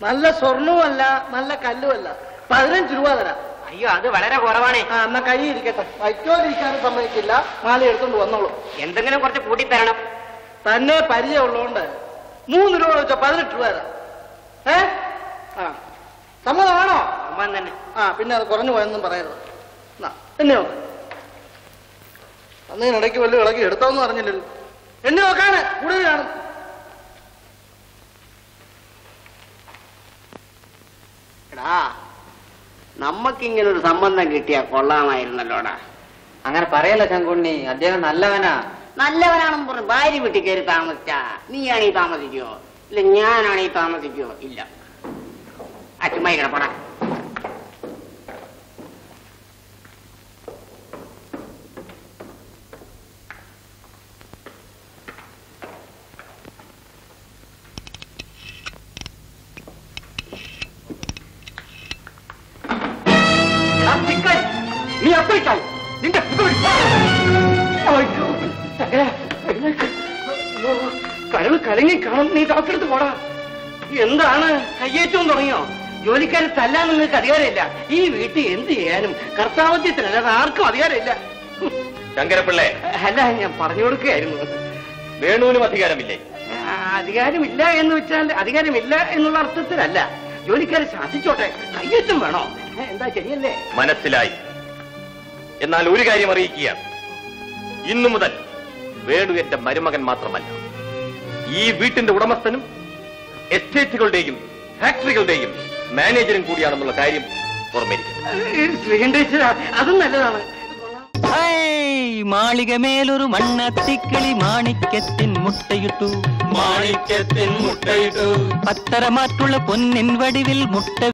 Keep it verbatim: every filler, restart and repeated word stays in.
നല്ല സ്വർണവുമല്ല നല്ല കല്ലുമല്ല. പതിനഞ്ച് രൂപ തരാം. അയ്യോ, അത് വളരെ കുറവാണേ. ആ എന്നാ കൈ ഇരിക്കട്ടെ. വൈക്കോലിരിക്കാനും സമ്മതിക്കില്ല. മാല എടുത്തോണ്ട് വന്നോളൂ. എന്തെങ്കിലും കുറച്ച് കൂട്ടിത്തരണം. തന്നെ പരിചയമുള്ളതുകൊണ്ട് മൂന്ന് രൂപ വെച്ചോ പതിനെട്ട് രൂപ തരാം. ഏ ആ സമ്മതമാണോ? സമ്മതം തന്നെ. ആ പിന്നെ അത് കുറഞ്ഞു പോയെന്നും പറയരുത്. എന്നെ നോക്ക്. അന്ന് ഇടയ്ക്ക് വല്ല ഇളക്കി എടുത്തോന്ന് പറഞ്ഞില്ലല്ലോ. എന്നെ നോക്കാന് കൂടുതൽ കാണും. എടാ, നമ്മക്കിങ്ങനൊരു സംബന്ധം കിട്ടിയാ കൊള്ളാമായിരുന്നല്ലോടാ. അങ്ങനെ പറയല്ല ശങ്കുണ്ണി, അദ്ദേഹം നല്ലവനാ. നല്ലവനാണെന്ന് പറഞ്ഞു ഭാര്യ വീട്ടിൽ കയറി താമസിച്ചാ നീയാണീ താമസിക്കോ? ഇല്ല ഞാനാണീ താമസിക്കോ? ഇല്ല. അച്ഛമായി കിടപ്പടാ. നീ അപ്പഴിക്കായി നിന്റെ കരൾ കലങ്ങി കാണും. നീ ഡോക്ടറെടുത്ത് പോടാ. എന്താണ് കയ്യേറ്റവും തുടങ്ങിയോ? ജോലിക്കാരെ തല്ലാൻ നിങ്ങൾക്ക് അധികാരമില്ല. ഈ വീട്ടിൽ എന്ത് ചെയ്യാനും കർത്താവധ്യത്തിനല്ലാതെ ആർക്കും അധികാരമില്ല. ശങ്കരപ്പിള്ളേ, അല്ല ഞാൻ പറഞ്ഞു കൊടുക്കുകയായിരുന്നു. വേണുവിനും അധികാരമില്ലേ? അധികാരമില്ല എന്ന് വെച്ചാൽ അധികാരമില്ല എന്നുള്ള അർത്ഥത്തിലല്ല. ജോലിക്കാരെ ശാസിച്ചോട്ടെ, കയ്യേറ്റം വേണോ? എന്താ ശരിയല്ലേ? മനസ്സിലായി. എന്നാൽ ഒരു കാര്യം അറിയിക്കുക, ഇന്നു മുതൽ വേണു എന്റെ മരുമകൻ മാത്രമല്ല, ഈ വീട്ടിന്റെ ഉടമസ്ഥനും എസ്റ്റേറ്റുകളുടെയും ഫാക്ടറികളുടെയും മാനേജരും കൂടിയാണെന്നുള്ള കാര്യം ഓർമ്മയിരിക്കും. അതും നല്ലതാണ്. മാളികമേലൊരു മണ്ണത്തിക്കിളി മാണിക്യത്തിൻ മുട്ടയിട്ടു മാണിക്യത്തിൻ മുട്ടയിട്ടു പത്തരമാറ്റുള്ള പൊന്നിൻ വടിവിൽ മുട്ട